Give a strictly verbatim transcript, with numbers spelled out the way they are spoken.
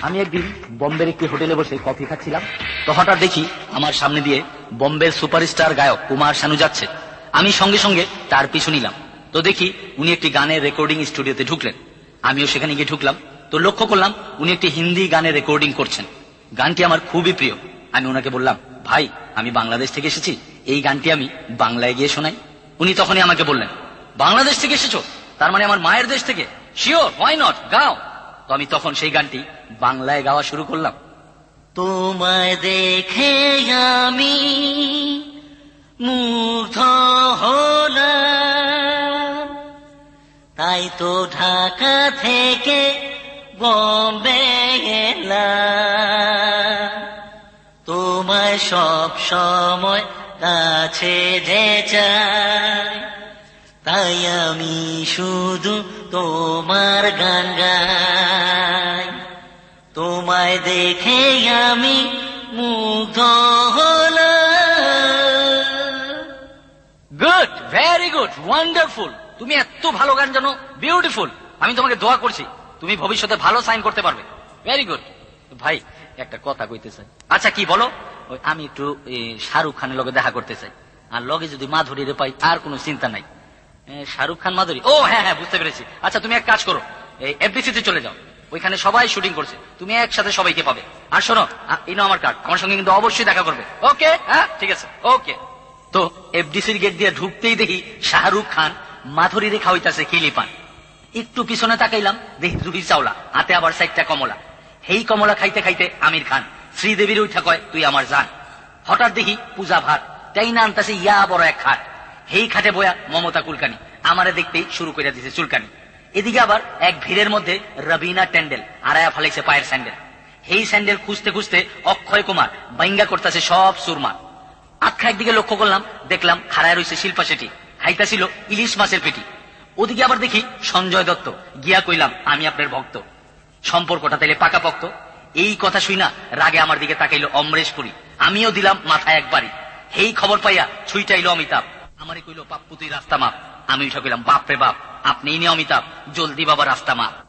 আমি একদিন বোম্বের একটি হোটেলে বসে কফি খাচ্ছিলাম, তো হঠাৎ দেখি আমার সামনে দিয়ে বোম্বের সুপারস্টার গায়ক কুমার শানু যাচ্ছে। আমি সঙ্গে সঙ্গে তার পিছু নিলাম। তো দেখি উনি একটি গানের রেকর্ডিং স্টুডিওতে ঢুকলেন। আমিও সেখানে গিয়ে ঢুকলাম। তো লক্ষ্য করলাম উনি একটি হিন্দি গানের রেকর্ডিং করছেন। গানটি আমার খুবই প্রিয়। আমি ওনাকে বললাম, ভাই আমি বাংলাদেশ থেকে এসেছি, এই গানটি আমি বাংলায় গিয়ে শোনাই। উনি তখনই আমাকে বললেন, বাংলাদেশ থেকে এসেছো, তার মানে আমার মায়ের দেশ থেকে? শিওর, হোয়াই নট, গাও। তো আমি তখন সেই গানটি বাংলায় গাওয়া শুরু করলাম। তোমায় দেখে আমি মুগ্ধ হলাম, তাই তো ঢাকা থেকে বম্বে গেলাম। তোমায় সব সময় কাছে যে চাই, তাই আমি শুধু তোমার গান গাই। তোমায় দেখে আমি মুগ্ধ হলাম। Good, very good, wonderful. তুমি এত ভালো গান জানো, বিউটিফুল। আমি তোমাকে দোয়া করছি তুমি ভবিষ্যতে ভালো সাইন করতে পারবে। Very good. ভাই একটা কথা কইতে চাই। আচ্ছা কি বলো? ওই আমি একটু শাহরুখ খানের লগে দেখা করতে চাই, আর লগে যদি মাধুরী রে পাই আর কোনো চিন্তা নাই। শাহরুখ খান মাধুরী, ও হ্যাঁ হ্যাঁ বুঝতে পেরেছি। আচ্ছা তুমি এক কাজ করো, এই এফডিসিতে চলে যাও, ওইখানে সবাই শুটিং করছে, তুমি একসাথে সবাইকে পাবে। আর শোনো, এই নাও আমার কার্ড, আমার সঙ্গে কিন্তু অবশ্যই দেখা করবে। ওকে, হ্যাঁ ঠিক আছে, ওকে। তো এফডিসির গেট দিয়ে ঢুকতেই দেখি শাহরুখ খান মাধুরী রেখা হইতাছে খিলি পান। একটু পিছনে তাকাইলাম, দেখি জুহি চাওলা, হাতে আবার সাইডটা কমলা। হেই কমলা খাইতে খাইতে আমির খান শ্রীদেবীর উঠা কয়, তুই আমার জান। হঠাৎ দেখি পূজা ভাট তাই না আনতাছে ইয়া বড় এক খাট। হেই খাটে বয়া মমতা কুলকানি আমারে দেখতেই শুরু করে দিছে চুলকানি। এদিকে আবার এক ভিড়ের মধ্যে রবিনা ট্যান্ডেল আড়ায়া ফালাইছে পায়ের স্যান্ডেল। হেই স্যান্ডেল খুঁজতে খুঁজতে অক্ষয় কুমার বাইঙ্গা করতেছে সব সুরমা। আখ্যা একদিকে লক্ষ্য করলাম, দেখলাম খাড়ায় রয়েছে শিল্পা শেঠি, খাইতাছিল ইলিশ মাছের পেটি। ওদিকে আবার দেখি সঞ্জয় দত্ত, গিয়া কইলাম আমি আপনার ভক্ত, সম্পর্কটা তাইলে পাকাপোক্ত। এই কথা শুই না রাগে আমার দিকে তাকাইলো অমরেশ পুরী, আমিও দিলাম মাথায় একবারই। এই খবর পাইয়া ছুইটাইলো অমিতাভ, আমারে কইলো পাপ্পু তুই রাস্তা মাপ। আমি উঠা কইলাম, বাপ রে বাপ, আপনি নি অমিতাভ, জলদি বাবা রাস্তা মাপ।